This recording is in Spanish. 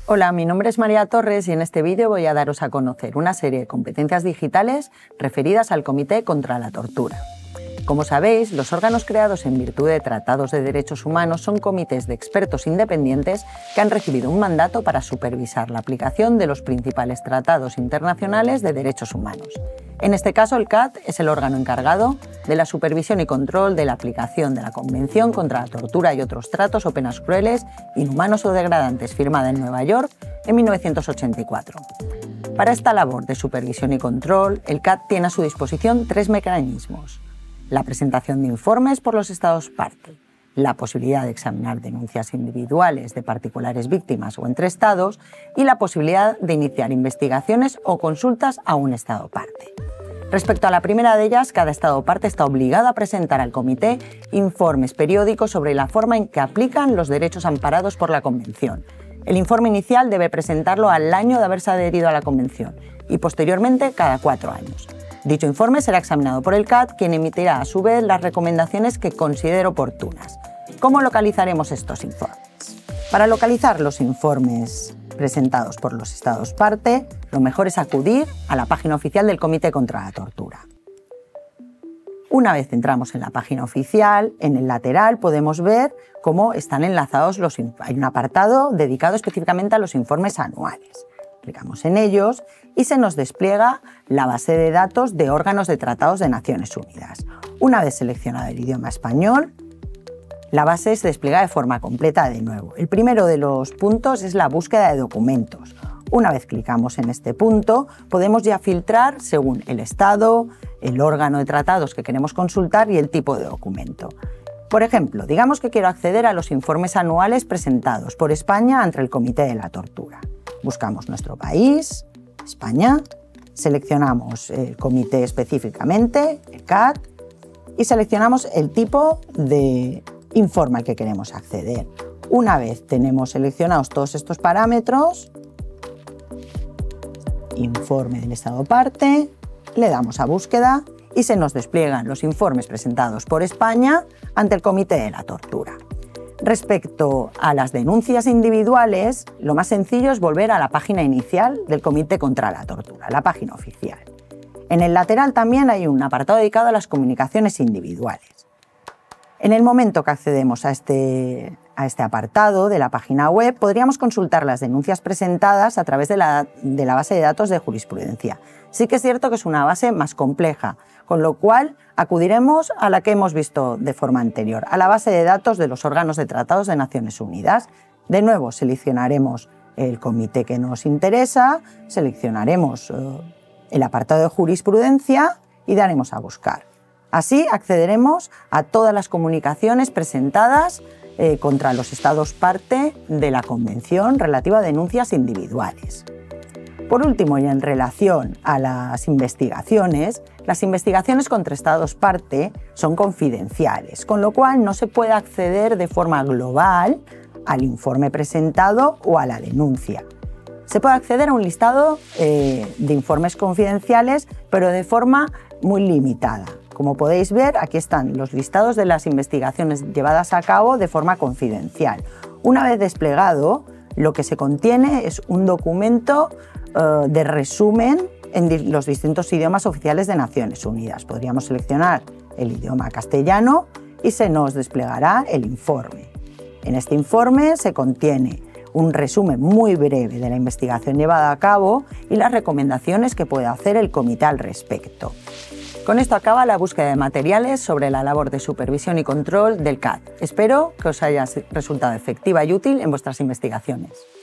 Hola, mi nombre es María Torres y en este vídeo voy a daros a conocer una serie de competencias digitales referidas al Comité contra la Tortura. Como sabéis, los órganos creados en virtud de tratados de derechos humanos son comités de expertos independientes que han recibido un mandato para supervisar la aplicación de los principales tratados internacionales de derechos humanos. En este caso, el CAT es el órgano encargado de la supervisión y control de la aplicación de la Convención contra la Tortura y otros tratos o penas crueles, inhumanos o degradantes, firmada en Nueva York en 1984. Para esta labor de supervisión y control, el CAT tiene a su disposición tres mecanismos: la presentación de informes por los Estados parte, la posibilidad de examinar denuncias individuales de particulares víctimas o entre Estados y la posibilidad de iniciar investigaciones o consultas a un Estado parte. Respecto a la primera de ellas, cada Estado parte está obligado a presentar al Comité informes periódicos sobre la forma en que aplican los derechos amparados por la Convención. El informe inicial debe presentarlo al año de haberse adherido a la Convención y posteriormente cada 4 años. Dicho informe será examinado por el CAT, quien emitirá a su vez las recomendaciones que considere oportunas. ¿Cómo localizaremos estos informes? Para localizar los informes presentados por los Estados parte, lo mejor es acudir a la página oficial del Comité contra la Tortura. Una vez entramos en la página oficial, en el lateral podemos ver cómo están enlazados hay un apartado dedicado específicamente a los informes anuales. Clicamos en ellos y se nos despliega la base de datos de órganos de tratados de Naciones Unidas. Una vez seleccionado el idioma español, la base se despliega de forma completa de nuevo. El primero de los puntos es la búsqueda de documentos. Una vez clicamos en este punto, podemos ya filtrar según el estado, el órgano de tratados que queremos consultar y el tipo de documento. Por ejemplo, digamos que quiero acceder a los informes anuales presentados por España ante el Comité de la Tortura. Buscamos nuestro país, España, seleccionamos el comité específicamente, el CAT, y seleccionamos el tipo de informe al que queremos acceder. Una vez tenemos seleccionados todos estos parámetros, informe del Estado parte, le damos a búsqueda y se nos despliegan los informes presentados por España ante el Comité de la Tortura. Respecto a las denuncias individuales, lo más sencillo es volver a la página inicial del Comité contra la Tortura, la página oficial. En el lateral también hay un apartado dedicado a las comunicaciones individuales. En el momento que accedemos a este apartado de la página web, podríamos consultar las denuncias presentadas a través de la base de datos de jurisprudencia. Sí que es cierto que es una base más compleja, con lo cual acudiremos a la que hemos visto de forma anterior, a la base de datos de los órganos de tratados de Naciones Unidas. De nuevo, seleccionaremos el comité que nos interesa, seleccionaremos el apartado de jurisprudencia y daremos a buscar. Así accederemos a todas las comunicaciones presentadas contra los Estados parte de la Convención relativa a denuncias individuales. Por último, y en relación a las investigaciones contra Estados parte son confidenciales, con lo cual no se puede acceder de forma global al informe presentado o a la denuncia. Se puede acceder a un listado de informes confidenciales, pero de forma muy limitada. Como podéis ver, aquí están los listados de las investigaciones llevadas a cabo de forma confidencial. Una vez desplegado, lo que se contiene es un documento de resumen en los distintos idiomas oficiales de Naciones Unidas. Podríamos seleccionar el idioma castellano y se nos desplegará el informe. En este informe se contiene un resumen muy breve de la investigación llevada a cabo y las recomendaciones que puede hacer el comité al respecto. Con esto acaba la búsqueda de materiales sobre la labor de supervisión y control del CAT. Espero que os haya resultado efectiva y útil en vuestras investigaciones.